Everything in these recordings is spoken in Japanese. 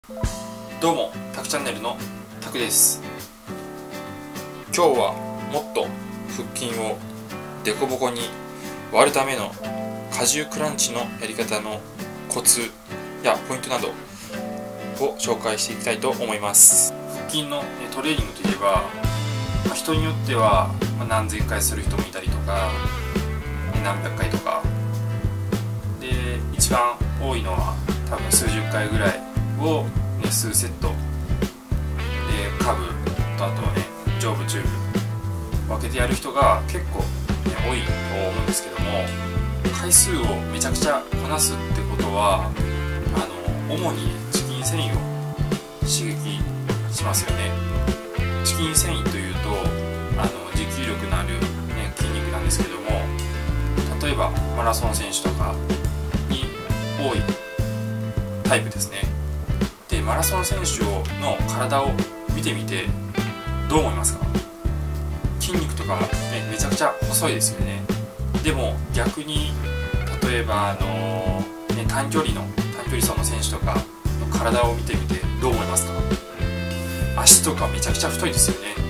どうも、タクチャンネルのタクです。今日はもっと腹筋をデコボコに割るための荷重クランチのやり方のコツやポイントなどを紹介していきたいと思います。腹筋のトレーニングといえば、人によっては何千回する人もいたりとか何百回とかで、一番多いのは多分数十回ぐらいを、数セットで下部と、あとは上部中部分けてやる人が結構、多いと思うんですけども、回数をめちゃくちゃこなすってことは主にチキン繊維を刺激しますよね。チキン繊維というと持久力のある、筋肉なんですけども、例えばマラソン選手とかに多いタイプですね。で、マラソン選手の体を見てみてどう思いますか？筋肉とかも、めちゃくちゃ細いですよね。でも逆に例えば短距離走の選手とかの体を見てみてどう思いますか？足とかめちゃくちゃ太いですよね。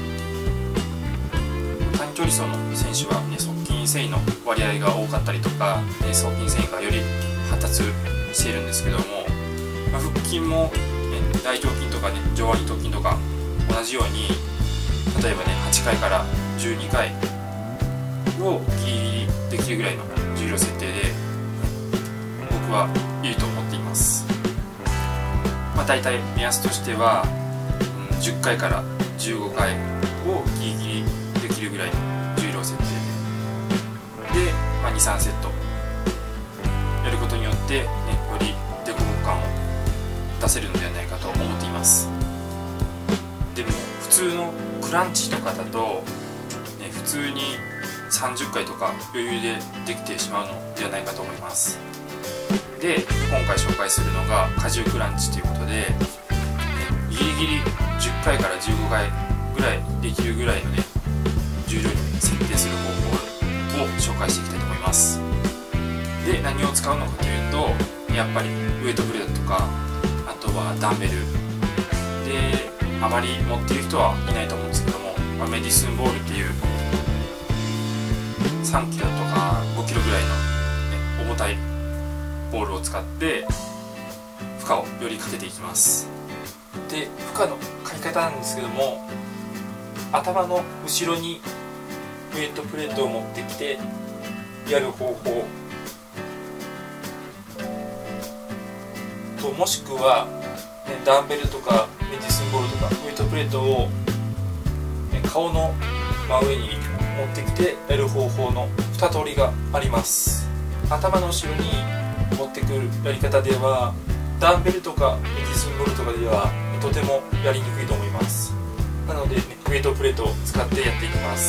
短距離走の選手は、側筋繊維の割合が多かったりとか、側筋繊維がより発達しているんですけども、腹筋も、大胸筋とか上腕二頭筋とか同じように、例えば8回から12回をギリギリできるぐらいの重量設定で僕はいいと思っています。大体目安としては、10回から15回をギリギリできるぐらいの重量設定で、2、3セットやることによって、よりデコボコ感を出せるのではないかと思っています。でも普通のクランチとかだと、普通に30回とか余裕でできてしまうのではないかと思います。で、今回紹介するのが荷重クランチということで、ギリギリ10回から15回ぐらいできるぐらいの重量に設定する方法を紹介していきたいと思います。で、何を使うのかというと、やっぱりウエイトプレートとか、あとはダンベルで、あまり持っている人はいないと思うんですけども、メディスンボールっていう3キロとか5キロぐらいの、重たいボールを使って負荷をよりかけていきます。で、負荷のかけ方なんですけども、頭の後ろにウエイトプレートを持ってきてやる方法と、もしくは、ダンベルとかメディスンボールとかウエイトプレートを、顔の真上に持ってきてやる方法の2通りがあります。頭の後ろに持ってくるやり方では、ダンベルとかメディスンボールとかではとてもやりにくいと思います。なので、ウエイトプレートを使ってやっていきます。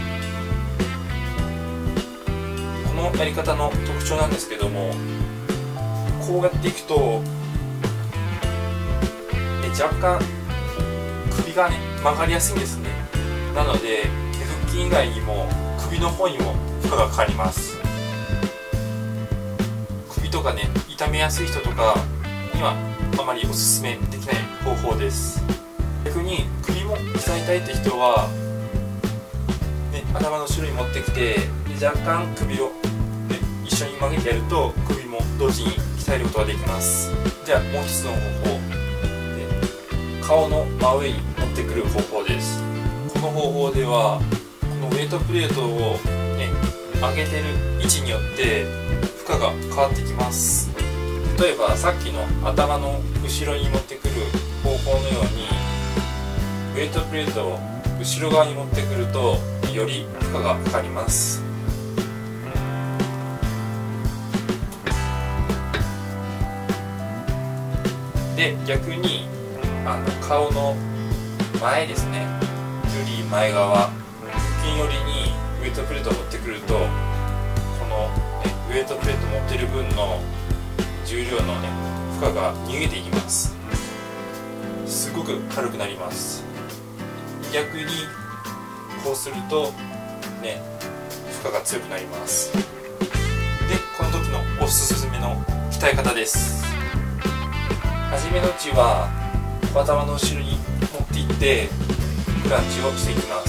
このやり方の特徴なんですけども、こうやっていくと、若干首が曲がりやすいんですね。なので腹筋以外にも首の方にも負荷がかかります。首とか痛めやすい人とかにはあまりおすすめできない方法です。逆に首も鍛えたいって人は、頭の後ろに持ってきて、若干首を、一緒に曲げてやると首も同時に鍛えることができます。じゃあもう一つの方法、顔の真上に持ってくる方法です。この方法では、このウエイトプレートを、上げてる位置によって負荷が変わってきます。例えばさっきの頭の後ろに持ってくる方法のように、ウエイトプレートを後ろ側に持ってくるとより負荷がかかります。で、逆に顔の前ですね、より前側、腹筋寄りにウエイトプレートを持ってくると、この、ウエイトプレート持ってる分の重量の負荷が逃げていきます。すごく軽くなります。逆にこうすると負荷が強くなります。で、この時のおすすめの鍛え方です。 初めのうちは頭の後ろに持っていってクランチをしていきます。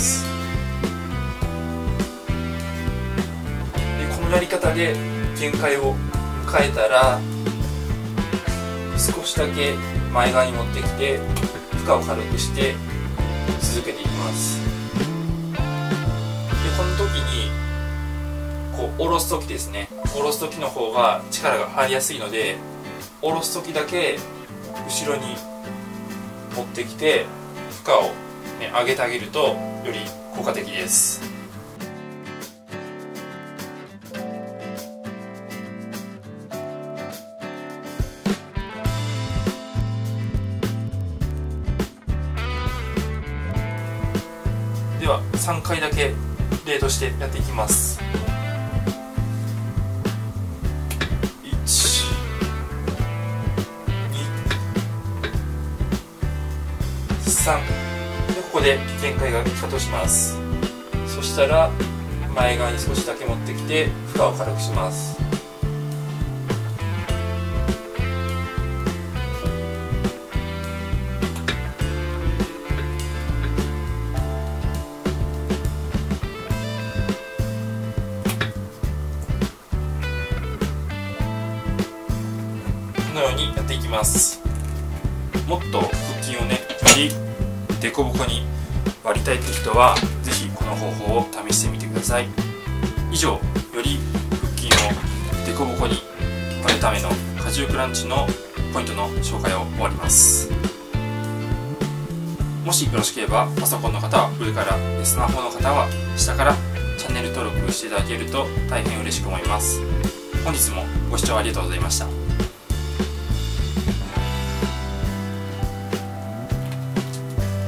でこのやり方で限界を迎えたら少しだけ前側に持ってきて負荷を軽くして続けていきます。でこの時にこう下ろす時ですね、下ろす時の方が力が入りやすいので、下ろす時だけ後ろに持ってきて負荷を、上げてあげるとより効果的です。では3回だけ例としてやっていきます。1、2、3でここで限界が来たとします。そしたら前側に少しだけ持ってきて負荷を軽くします。このようにやっていきます。もっと腹筋をね、より凸凹に割りたいという人はぜひこの方法を試してみてください。以上、より腹筋を凸凹に割るための荷重クランチのポイントの紹介を終わります。もしよろしければパソコンの方は上から、スマホの方は下からチャンネル登録していただけると大変嬉しく思います。本日もご視聴ありがとうございました。